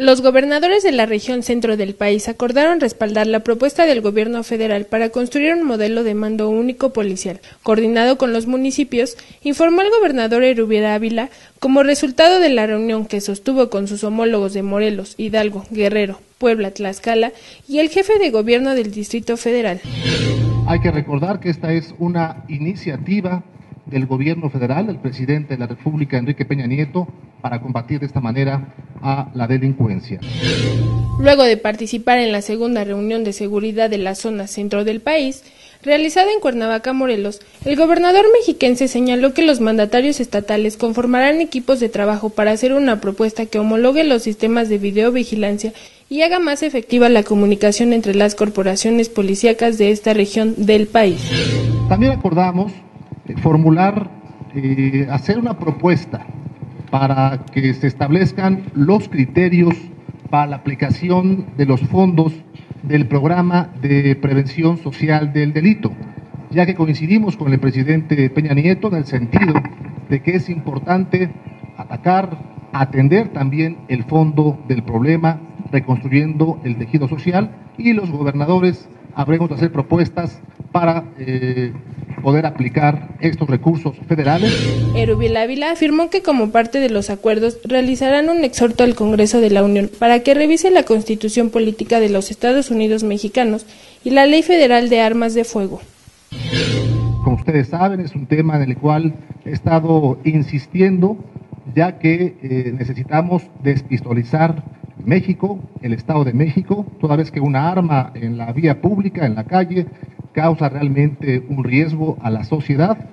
Los gobernadores de la región centro del país acordaron respaldar la propuesta del gobierno federal para construir un modelo de mando único policial, coordinado con los municipios, informó el gobernador Erubiel Ávila, como resultado de la reunión que sostuvo con sus homólogos de Morelos, Hidalgo, Guerrero, Puebla, Tlaxcala y el jefe de gobierno del Distrito Federal. Hay que recordar que esta es una iniciativa del gobierno federal, el presidente de la República, Enrique Peña Nieto, para combatir de esta manera a la delincuencia. Luego de participar en la segunda reunión de seguridad de la zona centro del país, realizada en Cuernavaca, Morelos, el gobernador mexiquense señaló que los mandatarios estatales conformarán equipos de trabajo para hacer una propuesta que homologue los sistemas de videovigilancia y haga más efectiva la comunicación entre las corporaciones policíacas de esta región del país. También acordamos formular, hacer una propuesta para que se establezcan los criterios para la aplicación de los fondos del programa de prevención social del delito, ya que coincidimos con el presidente Peña Nieto en el sentido de que es importante atender también el fondo del problema, reconstruyendo el tejido social, y los gobernadores habremos de hacer propuestas para poder aplicar estos recursos federales. Erubiel Ávila afirmó que como parte de los acuerdos realizarán un exhorto al Congreso de la Unión para que revise la Constitución Política de los Estados Unidos Mexicanos y la Ley Federal de Armas de Fuego. Como ustedes saben, es un tema en el cual he estado insistiendo, ya que necesitamos despistolizar México, el Estado de México, toda vez que una arma en la vía pública, en la calle, causa realmente un riesgo a la sociedad.